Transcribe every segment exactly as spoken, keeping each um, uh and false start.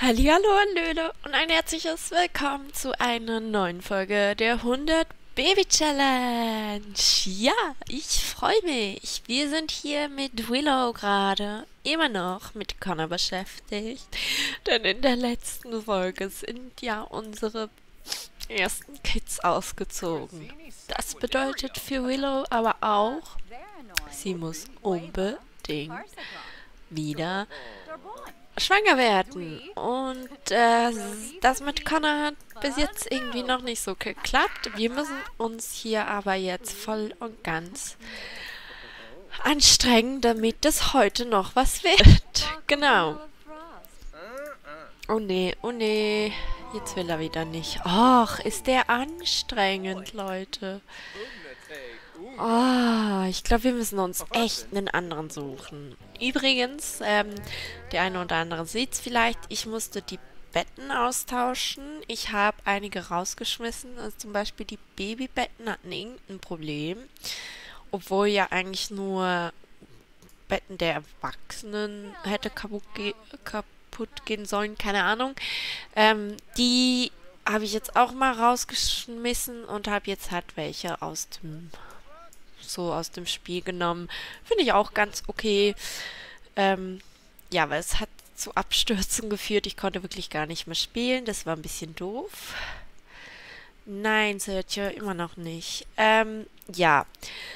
Hallihallo, Hallöle und ein herzliches Willkommen zu einer neuen Folge der hundert Baby Challenge. Ja, ich freue mich. Wir sind hier mit Willow gerade immer noch mit Connor beschäftigt, denn in der letzten Folge sind ja unsere ersten Kids ausgezogen. Das bedeutet für Willow aber auch, sie muss unbedingt wieder schwanger werden. Und äh, das mit Connor hat bis jetzt irgendwie noch nicht so geklappt. Wir müssen uns hier aber jetzt voll und ganz anstrengen, damit es heute noch was wird. Genau. Oh nee, oh nee. Jetzt will er wieder nicht. Och, ist der anstrengend, Leute. Oh, ich glaube, wir müssen uns echt einen anderen suchen. Übrigens, ähm, der eine oder andere sieht es vielleicht, ich musste die Betten austauschen. Ich habe einige rausgeschmissen. Also zum Beispiel die Babybetten hatten irgendein Problem. Obwohl ja eigentlich nur Betten der Erwachsenen hätte kaputt, ge kaputt gehen sollen, keine Ahnung. Ähm, die habe ich jetzt auch mal rausgeschmissen und habe jetzt halt welche aus dem so aus dem Spiel genommen. Finde ich auch ganz okay. Ähm, ja, weil es hat zu Abstürzen geführt. Ich konnte wirklich gar nicht mehr spielen. Das war ein bisschen doof. Nein, Sergio, immer noch nicht. Ähm, ja.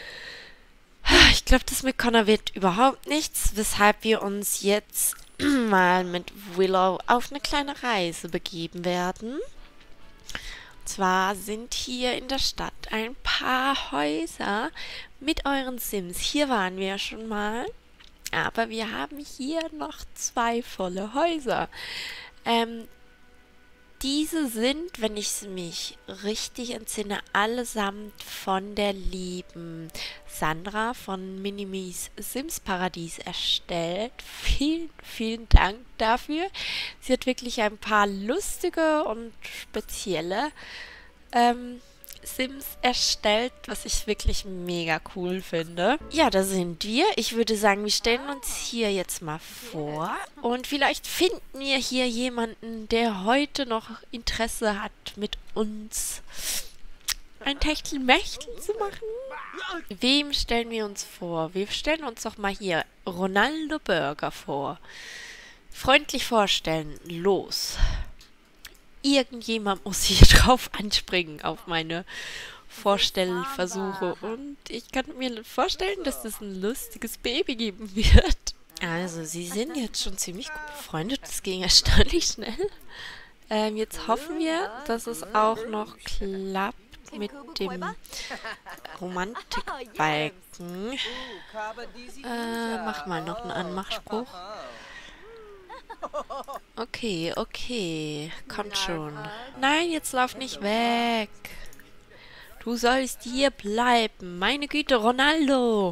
Ich glaube, das mit Connor wird überhaupt nichts, weshalb wir uns jetzt mal mit Willow auf eine kleine Reise begeben werden. Und zwar sind hier in der Stadt ein paar Häuser mit euren Sims. Hier waren wir ja schon mal, aber wir haben hier noch zwei volle Häuser. Ähm, diese sind, wenn ich mich richtig entsinne, allesamt von der lieben Sandra von Minimis Sims Paradies erstellt. Vielen, vielen Dank dafür. Sie hat wirklich ein paar lustige und spezielle ähm, Sims erstellt, was ich wirklich mega cool finde. Ja, da sind wir. Ich würde sagen, wir stellen uns hier jetzt mal vor und vielleicht finden wir hier jemanden, der heute noch Interesse hat, mit uns ein Techtelmechtel zu machen. Wem stellen wir uns vor? Wir stellen uns doch mal hier Ronaldo Burger vor. Freundlich vorstellen. Los. Irgendjemand muss hier drauf anspringen auf meine Vorstellversuche. Und ich kann mir vorstellen, dass das ein lustiges Baby geben wird. Also, sie sind jetzt schon ziemlich gut befreundet. Das ging erstaunlich schnell. Ähm, jetzt hoffen wir, dass es auch noch klappt mit dem Romantikbalken. Äh, mach mal noch einen Anmachspruch. Okay, okay. Kommt schon. Nein, jetzt lauf nicht weg. Du sollst hier bleiben. Meine Güte, Ronaldo.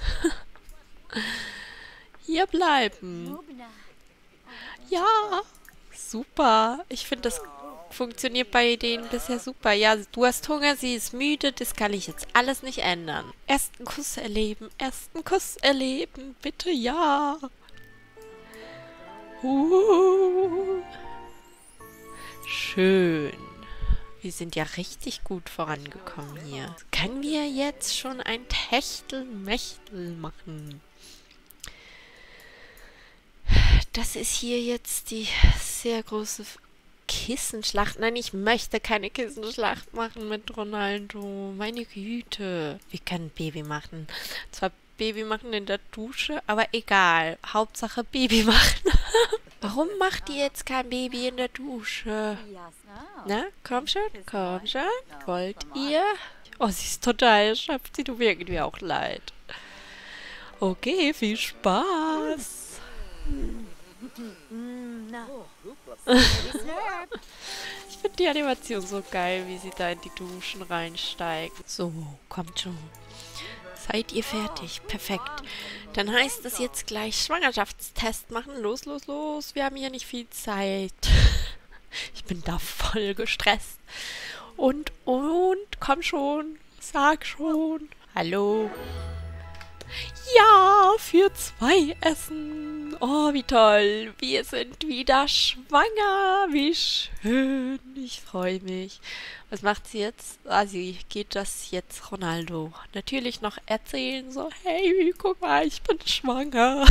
Hier bleiben. Ja, super. Ich finde, das funktioniert bei denen bisher super. Ja, du hast Hunger, sie ist müde. Das kann ich jetzt alles nicht ändern. Ersten Kuss erleben. Ersten Kuss erleben. Bitte, ja. Uh, schön. Wir sind ja richtig gut vorangekommen hier. Können wir jetzt schon ein Techtelmechtel machen? Das ist hier jetzt die sehr große Kissenschlacht. Nein, ich möchte keine Kissenschlacht machen mit Ronaldo. Meine Güte. Wir können Baby machen. Zwar Baby machen in der Dusche, aber egal. Hauptsache Baby machen. Warum macht ihr jetzt kein Baby in der Dusche? Na, komm schon, komm schon. Wollt ihr? Oh, sie ist total erschöpft. Sie tut mir irgendwie auch leid. Okay, viel Spaß. Ich finde die Animation so geil, wie sie da in die Duschen reinsteigt. So, kommt schon. Seid ihr fertig? Perfekt. Dann heißt es jetzt gleich Schwangerschaftstest machen. Los, los, los. Wir haben hier nicht viel Zeit. Ich bin da voll gestresst. Und, und, komm schon. Sag schon. Hallo. Ja, für zwei essen. Oh, wie toll. Wir sind wieder schwanger. Wie schön. Ich freue mich. Was macht sie jetzt? Ah, sie geht das jetzt Ronaldo natürlich noch erzählen. So, hey, guck mal, ich bin schwanger.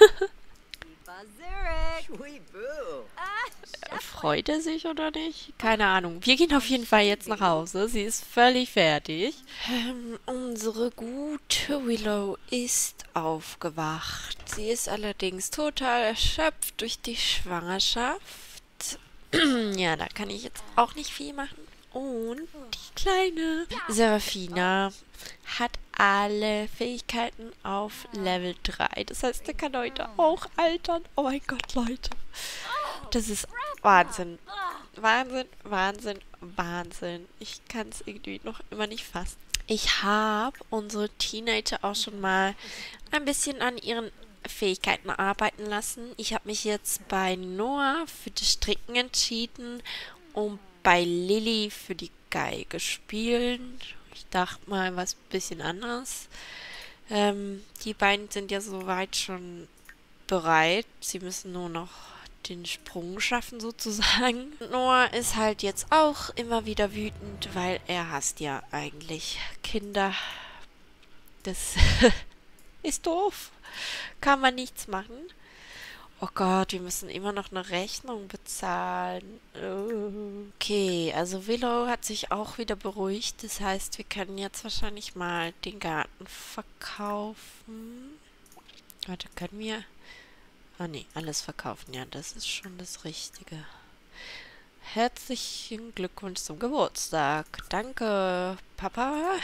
Freut er sich oder nicht? Keine Ahnung. Wir gehen auf jeden Fall jetzt nach Hause. Sie ist völlig fertig. Ähm, unsere gute Willow ist aufgewacht. Sie ist allerdings total erschöpft durch die Schwangerschaft. Ja, da kann ich jetzt auch nicht viel machen. Und die kleine Serafina hat alle Fähigkeiten auf Level drei. Das heißt, der kann heute auch altern. Oh mein Gott, Leute. Das ist Wahnsinn. Wahnsinn, Wahnsinn, Wahnsinn. Ich kann es irgendwie noch immer nicht fassen. Ich habe unsere Teenager auch schon mal ein bisschen an ihren Fähigkeiten arbeiten lassen. Ich habe mich jetzt bei Noah für das Stricken entschieden und bei Lilly für die Geige spielen. Ich dachte mal was bisschen anderes. Ähm, die beiden sind ja soweit schon bereit. Sie müssen nur noch den Sprung schaffen sozusagen. Noah ist halt jetzt auch immer wieder wütend, weil er hasst ja eigentlich Kinder. Das ist doof. Kann man nichts machen. Oh Gott, wir müssen immer noch eine Rechnung bezahlen. Okay, also Willow hat sich auch wieder beruhigt. Das heißt, wir können jetzt wahrscheinlich mal den Garten verkaufen. Warte, können wir... Ah ne, alles verkaufen. Ja, das ist schon das Richtige. Herzlichen Glückwunsch zum Geburtstag. Danke, Papa.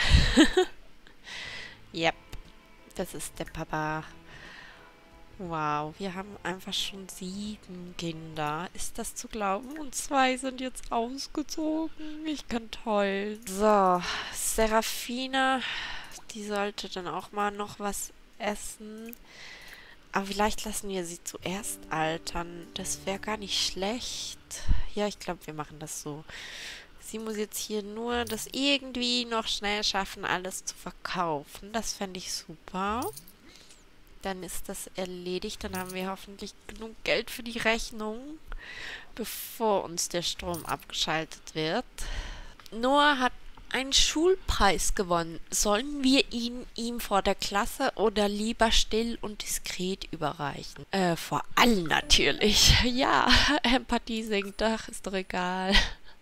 Yep, das ist der Papa. Wow, wir haben einfach schon sieben Kinder. Ist das zu glauben? Und zwei sind jetzt ausgezogen. Ich kann toll. So, Serafina, die sollte dann auch mal noch was essen. Aber vielleicht lassen wir sie zuerst altern. Das wäre gar nicht schlecht. Ja, ich glaube, wir machen das so. Sie muss jetzt hier nur das irgendwie noch schnell schaffen, alles zu verkaufen. Das fände ich super. Dann ist das erledigt. Dann haben wir hoffentlich genug Geld für die Rechnung, bevor uns der Strom abgeschaltet wird. Noah hat einen Schulpreis gewonnen. Sollen wir ihn ihm vor der Klasse oder lieber still und diskret überreichen? Äh, vor allen natürlich. Ja, Empathie sinkt doch, ist doch egal.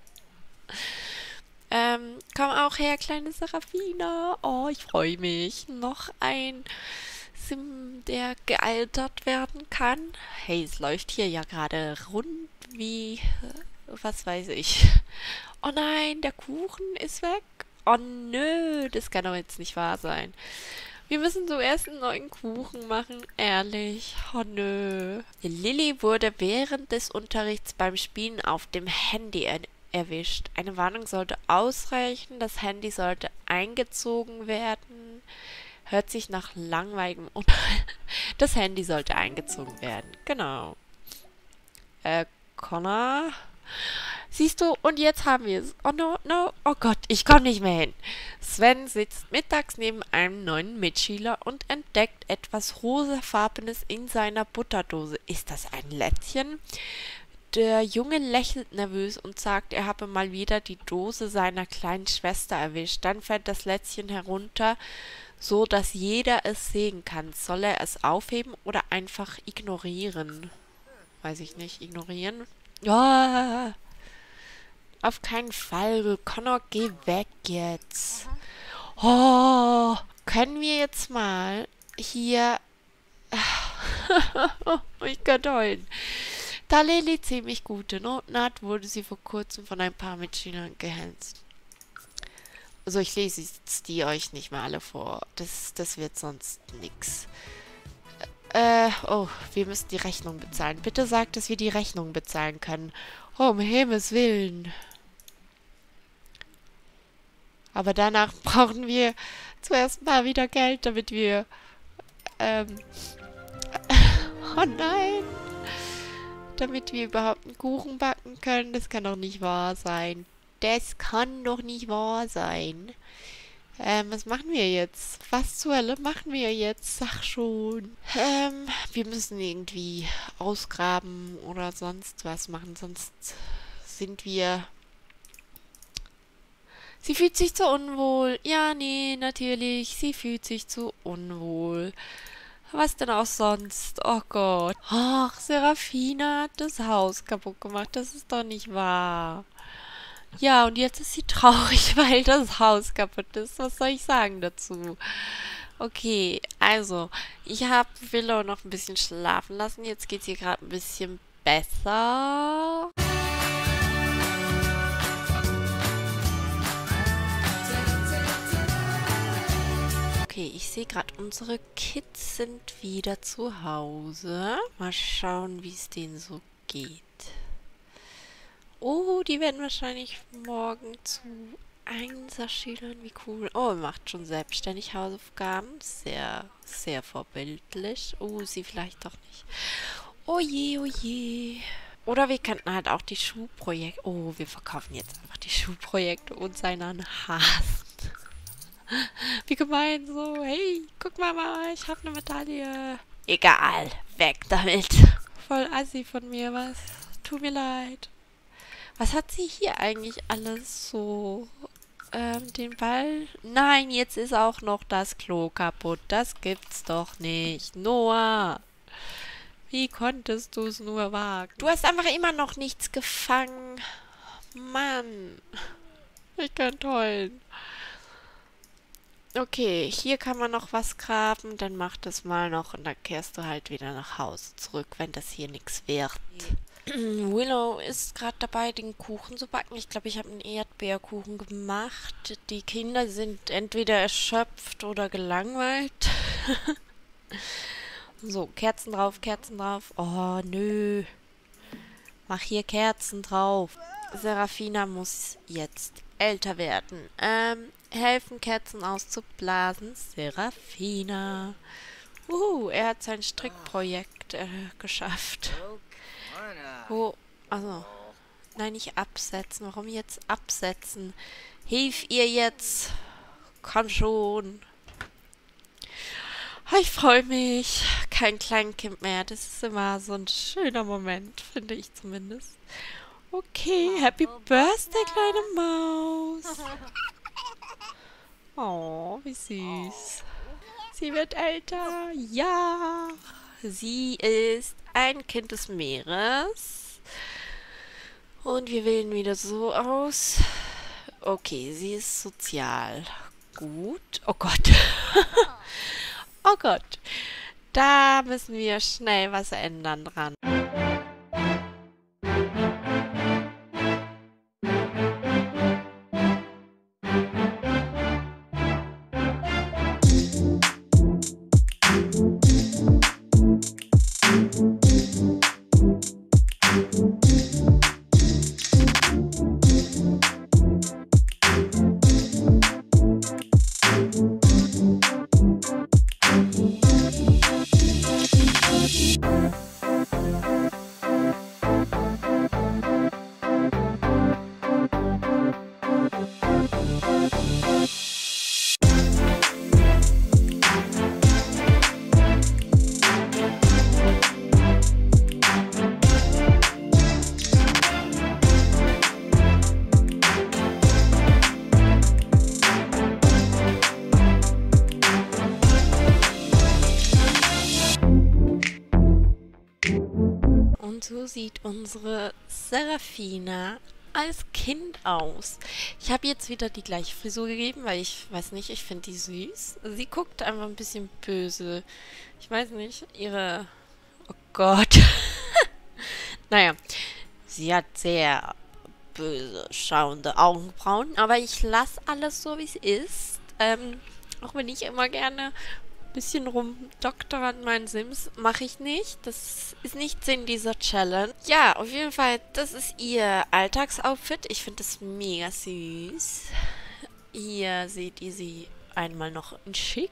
Ähm, komm auch her, kleine Serafina. Oh, ich freue mich. Noch ein Sim, der gealtert werden kann. Hey, es läuft hier ja gerade rund wie... was weiß ich. Oh nein, der Kuchen ist weg. Oh nö, das kann doch jetzt nicht wahr sein. Wir müssen zuerst einen neuen Kuchen machen, ehrlich. Oh nö. Lilly wurde während des Unterrichts beim Spielen auf dem Handy er erwischt. Eine Warnung sollte ausreichen, das Handy sollte eingezogen werden. Hört sich nach langweiligem Unfall. Das Handy sollte eingezogen werden, genau. Äh, Connor... Siehst du, und jetzt haben wir es. Oh no, no, oh Gott, ich komme nicht mehr hin. Sven sitzt mittags neben einem neuen Mitschüler und entdeckt etwas rosafarbenes in seiner Butterdose. Ist das ein Lätzchen? Der Junge lächelt nervös und sagt, er habe mal wieder die Dose seiner kleinen Schwester erwischt. Dann fällt das Lätzchen herunter, so dass jeder es sehen kann. Soll er es aufheben oder einfach ignorieren? Weiß ich nicht, ignorieren? Ja. Auf keinen Fall. Connor, geh weg jetzt. Oh, können wir jetzt mal hier... ich könnte heulen. Da Lilly ziemlich gute Noten hat, wurde sie vor kurzem von ein paar Mitschülern gehetzt. Also ich lese jetzt die euch nicht mehr alle vor. Das, das wird sonst nix. Äh, oh, wir müssen die Rechnung bezahlen. Bitte sagt, dass wir die Rechnung bezahlen können. Oh, um Himmels Willen. Aber danach brauchen wir zuerst mal wieder Geld, damit wir... Ähm... oh nein! Damit wir überhaupt einen Kuchen backen können. Das kann doch nicht wahr sein. Das kann doch nicht wahr sein. Ähm, was machen wir jetzt? Was zur Hölle machen wir jetzt? Sag schon. Ähm, wir müssen irgendwie ausgraben oder sonst was machen, sonst sind wir... Sie fühlt sich zu unwohl. Ja, nee, natürlich. Sie fühlt sich zu unwohl. Was denn auch sonst? Oh Gott. Ach, Serafina hat das Haus kaputt gemacht. Das ist doch nicht wahr. Ja, und jetzt ist sie traurig, weil das Haus kaputt ist. Was soll ich sagen dazu? Okay, also, ich habe Willow noch ein bisschen schlafen lassen. Jetzt geht es ihr gerade ein bisschen besser. Okay, ich sehe gerade, unsere Kids sind wieder zu Hause. Mal schauen, wie es denen so geht. Oh, die werden wahrscheinlich morgen zu Einserschülern. Wie cool. Oh, macht schon selbstständig Hausaufgaben. Sehr, sehr vorbildlich. Oh, sie vielleicht doch nicht. Oh je, oh je. Oder wir könnten halt auch die Schuhprojekte... Oh, wir verkaufen jetzt einfach die Schuhprojekte und seinen Hasen. Wie gemein so. Hey, guck mal mal, ich habe eine Medaille. Egal, weg damit. Voll assi von mir, was? Tut mir leid. Was hat sie hier eigentlich alles so? Ähm, den Ball? Nein, jetzt ist auch noch das Klo kaputt. Das gibt's doch nicht. Noah, wie konntest du es nur wagen? Du hast einfach immer noch nichts gefangen. Mann. Ich kann heulen. Okay, hier kann man noch was graben. Dann mach das mal noch und dann kehrst du halt wieder nach Hause zurück, wenn das hier nichts wird. Willow ist gerade dabei, den Kuchen zu backen. Ich glaube, ich habe einen Erdbeerkuchen gemacht. Die Kinder sind entweder erschöpft oder gelangweilt. So, Kerzen drauf, Kerzen drauf. Oh, nö. Mach hier Kerzen drauf. Serafina muss jetzt älter werden. Ähm, helfen, Kerzen auszublasen. Serafina. Uh, er hat sein Strickprojekt äh, geschafft. Oh, also. Nein, nicht absetzen. Warum jetzt absetzen? Hilf ihr jetzt. Komm schon. Ich freue mich. Kein Kleinkind mehr. Das ist immer so ein schöner Moment, finde ich zumindest. Okay, Happy Birthday, kleine Maus. Oh, wie süß. Sie wird älter. Ja. Sie ist ein Kind des Meeres. Und wir wählen wieder so aus. Okay, sie ist sozial. Gut. Oh Gott. Oh Gott. Da müssen wir schnell was ändern dran. Und so sieht unsere Serafina als Kind aus. Ich habe jetzt wieder die gleiche Frisur gegeben, weil ich weiß nicht, ich finde die süß. Sie guckt einfach ein bisschen böse. Ich weiß nicht, ihre... Oh Gott. Naja, sie hat sehr böse schauende Augenbrauen, aber ich lasse alles so, wie es ist. Ähm, auch wenn ich immer gerne bisschen rumdoktor an meinen Sims, mache ich nicht. Das ist nicht Sinn dieser Challenge. Ja, auf jeden Fall, das ist ihr Alltagsoutfit. Ich finde das mega süß. Hier seht ihr sie einmal noch in schick.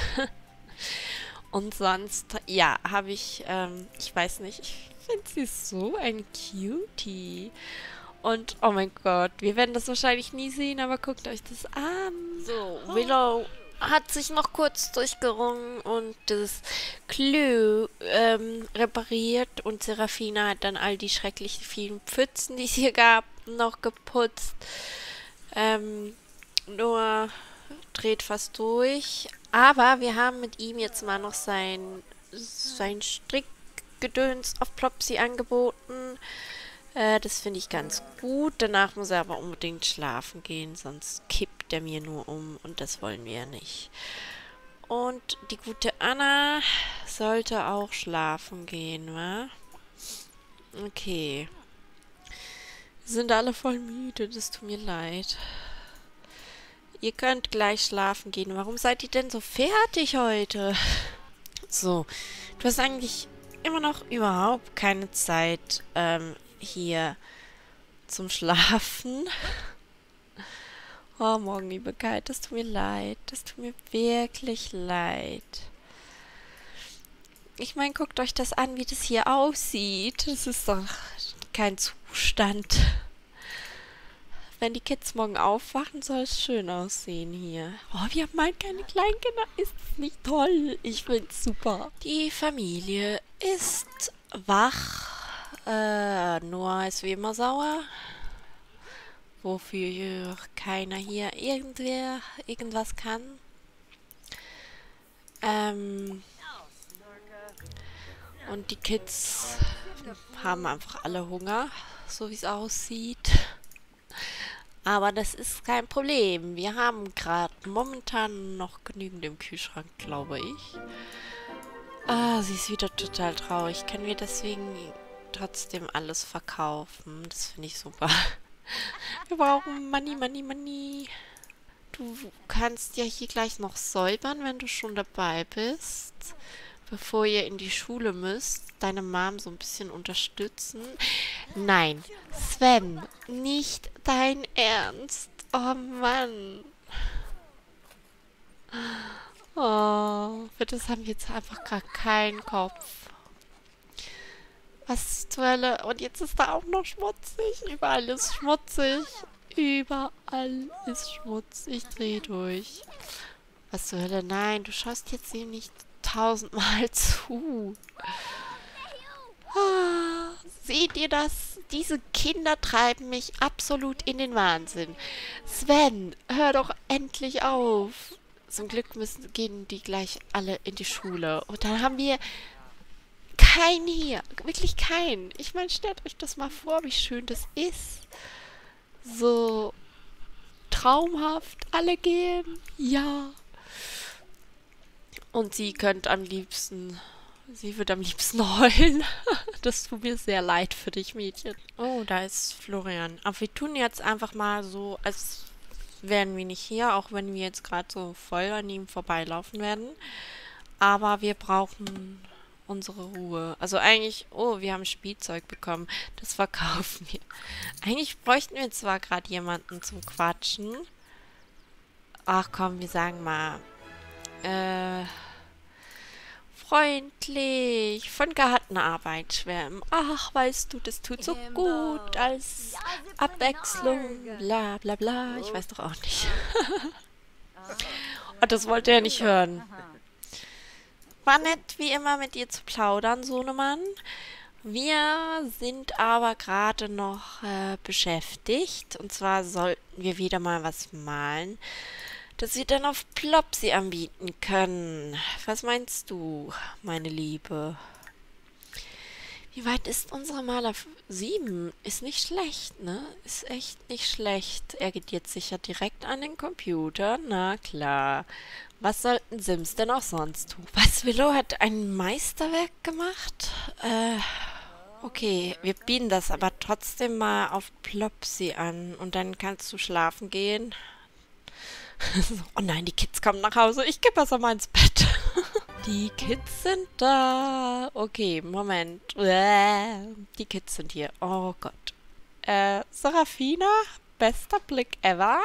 Und sonst, ja, habe ich, ähm, ich weiß nicht, ich finde sie so ein Cutie. Und oh mein Gott, wir werden das wahrscheinlich nie sehen, aber guckt euch das an. So, Willow hat sich noch kurz durchgerungen und das Clou ähm, repariert und Serafina hat dann all die schrecklichen vielen Pfützen, die es hier gab, noch geputzt. Ähm, Noah dreht fast durch. Aber wir haben mit ihm jetzt mal noch sein, sein Strickgedöns auf Plopsy angeboten. Äh, das finde ich ganz gut. Danach muss er aber unbedingt schlafen gehen, sonst kippt er mir nur um und das wollen wir ja nicht. Und die gute Anna sollte auch schlafen gehen, wa? Okay. Wir sind alle voll müde, das tut mir leid. Ihr könnt gleich schlafen gehen. Warum seid ihr denn so fertig heute? So, du hast eigentlich immer noch überhaupt keine Zeit ähm, hier zum Schlafen. Oh, Morgenliebigkeit, das tut mir leid. Das tut mir wirklich leid. Ich meine, guckt euch das an, wie das hier aussieht. Das ist doch kein Zustand. Wenn die Kids morgen aufwachen, soll es schön aussehen hier. Oh, wir haben halt keine Kleinkinder. Ist das nicht toll? Ich find's super. Die Familie ist wach. Äh, Noah ist wie immer sauer. Wofür keiner hier irgendwer irgendwas kann. Ähm... Und die Kids haben einfach alle Hunger, so wie es aussieht. Aber das ist kein Problem. Wir haben gerade momentan noch genügend im Kühlschrank, glaube ich. Ah, sie ist wieder total traurig. Können wir deswegen trotzdem alles verkaufen? Das finde ich super. Wir brauchen Money, Money, Money. Du kannst ja hier gleich noch säubern, wenn du schon dabei bist. Bevor ihr in die Schule müsst, deine Mom so ein bisschen unterstützen. Nein, Sven, nicht dein Ernst. Oh Mann. Oh, für das haben wir jetzt einfach gar keinen Kopf. Was zur Hölle? Und jetzt ist da auch noch schmutzig. Überall ist schmutzig. Überall ist Schmutz. Ich drehe durch. Was zur Hölle? Nein, du schaust jetzt hier nicht tausendmal zu. Ah, seht ihr das? Diese Kinder treiben mich absolut in den Wahnsinn. Sven, hör doch endlich auf. Zum Glück müssen, gehen die gleich alle in die Schule. Und dann haben wir keinen hier. Wirklich keinen. Ich meine, stellt euch das mal vor, wie schön das ist. So traumhaft. Alle gehen. Ja. Und sie könnte am liebsten, sie wird am liebsten heulen. Das tut mir sehr leid für dich, Mädchen. Oh, da ist Florian. Aber wir tun jetzt einfach mal so, als wären wir nicht hier, auch wenn wir jetzt gerade so voll an ihm vorbeilaufen werden. Aber wir brauchen unsere Ruhe. Also eigentlich, oh, wir haben Spielzeug bekommen. Das verkaufen wir. Eigentlich bräuchten wir zwar gerade jemanden zum Quatschen. Ach komm, wir sagen mal, äh... freundlich, von Gartenarbeit schwärmen. Ach, weißt du, das tut so gut als Abwechslung. Bla, bla, bla. Ich weiß doch auch nicht. Und das wollte er nicht hören. War nett, wie immer, mit dir zu plaudern, Sohnemann. Wir sind aber gerade noch äh, beschäftigt. Und zwar sollten wir wieder mal was malen, das wir dann auf Plopsy anbieten können. Was meinst du, meine Liebe? Wie weit ist unsere Maler? Sieben. Ist nicht schlecht, ne? Ist echt nicht schlecht. Er geht jetzt sicher direkt an den Computer. Na klar. Was sollten Sims denn auch sonst tun? Was, Willow hat ein Meisterwerk gemacht? Äh, okay. Wir bieten das aber trotzdem mal auf Plopsy an. Und dann kannst du schlafen gehen. Oh nein, die Kids kommen nach Hause. Ich gehe besser mal ins Bett. Die Kids sind da. Okay, Moment. Die Kids sind hier. Oh Gott. Äh, Serafina? Bester Blick ever.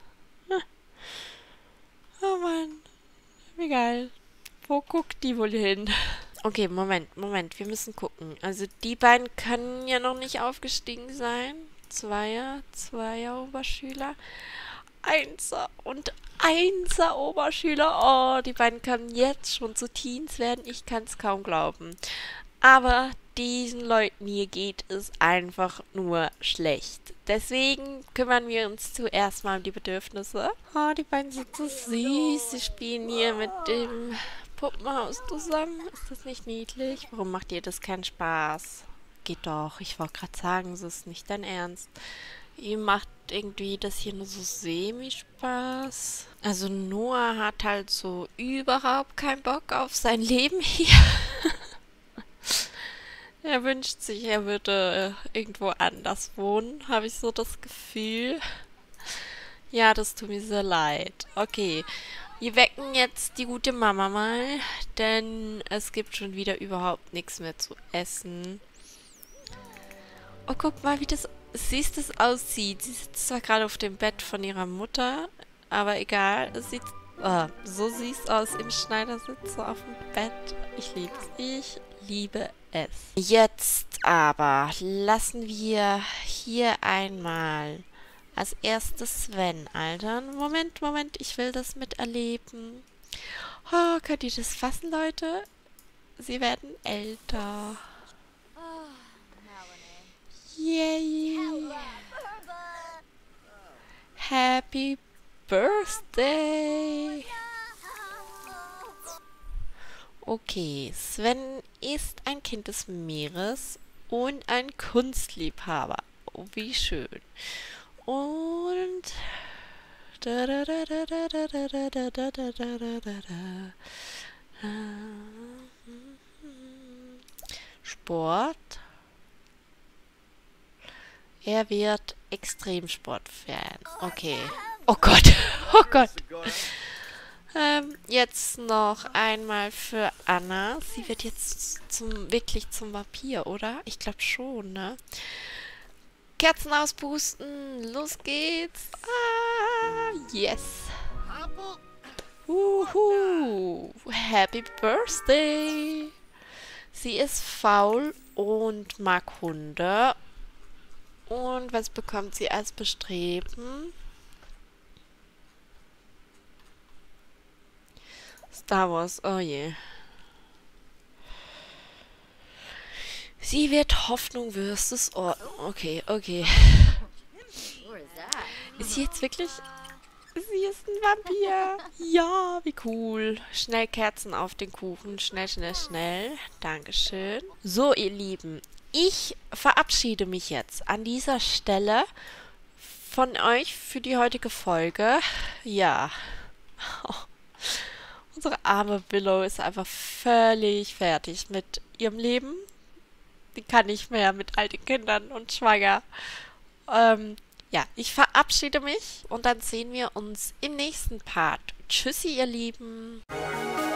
Oh Mann. Wie geil. Wo guckt die wohl hin? Okay, Moment, Moment. Wir müssen gucken. Also die beiden können ja noch nicht aufgestiegen sein. Zweier, Zweier Oberschüler. Einser und Einser Oberschüler. Oh, die beiden können jetzt schon zu Teens werden. Ich kann es kaum glauben. Aber diesen Leuten hier geht es einfach nur schlecht. Deswegen kümmern wir uns zuerst mal um die Bedürfnisse. Oh, die beiden sind so süß. Sie spielen hier mit dem Puppenhaus zusammen. Ist das nicht niedlich? Warum macht ihr das keinen Spaß? Geht doch. Ich wollte gerade sagen, es ist nicht dein Ernst. Ihr macht irgendwie das hier nur so semi-Spaß. Also Noah hat halt so überhaupt keinen Bock auf sein Leben hier. Er wünscht sich, er würde äh, irgendwo anders wohnen, habe ich so das Gefühl. Ja, das tut mir sehr leid. Okay, wir wecken jetzt die gute Mama mal, denn es gibt schon wieder überhaupt nichts mehr zu essen. Oh, guck mal, wie das, siehst das aussieht. Sie sitzt zwar gerade auf dem Bett von ihrer Mutter, aber egal, es sieht, oh, so sieht es aus im Schneidersitz, so auf dem Bett. Ich liebe es, ich liebe es. Jetzt aber lassen wir hier einmal als erstes Sven altern. Moment, Moment, ich will das miterleben. Oh, könnt ihr das fassen, Leute? Sie werden älter. Yay! Happy Birthday! Okay, Sven ist ein Kind des Meeres und ein Kunstliebhaber. Oh, wie schön. Und Sport. Er wird Extremsportfan. Okay. Oh Gott. Oh Gott. Ähm, jetzt noch einmal für Anna. Sie wird jetzt zum wirklich zum Vampir, oder? Ich glaube schon, ne? Kerzen auspusten. Los geht's. Ah, yes. Uhu. Happy Birthday. Sie ist faul und mag Hunde. Und was bekommt sie als Bestreben? Star Wars, oh je. Sie wird Hoffnung versus Ordnung. Okay, okay. Ist sie jetzt wirklich... Sie ist ein Vampir. Ja, wie cool. Schnell Kerzen auf den Kuchen. Schnell, schnell, schnell. Dankeschön. So, ihr Lieben. Ich verabschiede mich jetzt an dieser Stelle von euch für die heutige Folge. Ja. Oh. Unsere arme Willow ist einfach völlig fertig mit ihrem Leben. Die kann nicht mehr mit all den Kindern und schwanger. Ähm, ja, ich verabschiede mich und dann sehen wir uns im nächsten Part. Tschüssi, ihr Lieben.